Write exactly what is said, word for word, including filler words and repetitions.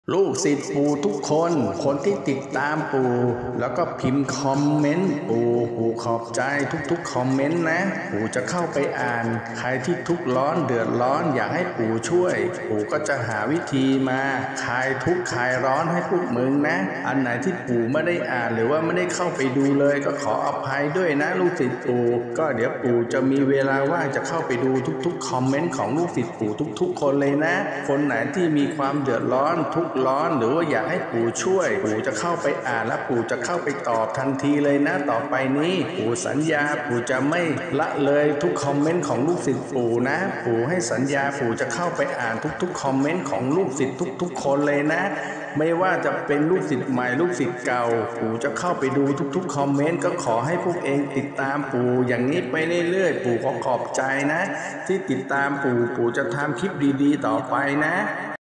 ลูกศิษย์ปู่ทุกคนคนที่ติดตามปู่แล้วก็พิมพ์คอมเมนต์ปู่ปู่ขอบใจทุกๆคอมเมนต์นะปู่จะเข้าไปอ่านใครที่ทุกข์ร้อนเดือดร้อนอยากให้ปู่ช่วยปู่ก็จะหาวิธีมาคลายทุกข์คลายร้อนให้พวกมึงนะอันไหนที่ปู่ไม่ได้อ่านหรือว่าไม่ได้เข้าไปดูเลยก็ขออภัยด้วยนะลูกศิษย์ปู่ก็เดี๋ยวปู่จะมีเวลาว่างจะเข้าไปดูทุกๆคอมเมนต์ของลูกศิษย์ปู่ทุกๆคนเลยนะคนไหนที่มีความเดือดร้อนทุกข์ร้อนหรือว่าอยากให้ปู่ช่วยปู่จะเข้าไปอ่านและปู่จะเข้าไปตอบทันทีเลยนะต่อไปนี้ปู่สัญญาปู่จะไม่ละเลยทุกคอมเมนต์ของลูกศิษย์ปู่นะปู่ให้สัญญาปู่จะเข้าไปอ่านทุกๆคอมเมนต์ของลูกศิษย์ทุกๆคนเลยนะไม่ว่าจะเป็นลูกศิษย์ใหม่ลูกศิษย์เก่าปู่จะเข้าไปดูทุกๆคอมเมนต์ก็ขอให้พวกเองติดตามปู่อย่างนี้ไปเรื่อยๆปู่ขอขอบใจนะที่ติดตามปู่ปู่จะทำคลิปดีๆต่อไปนะ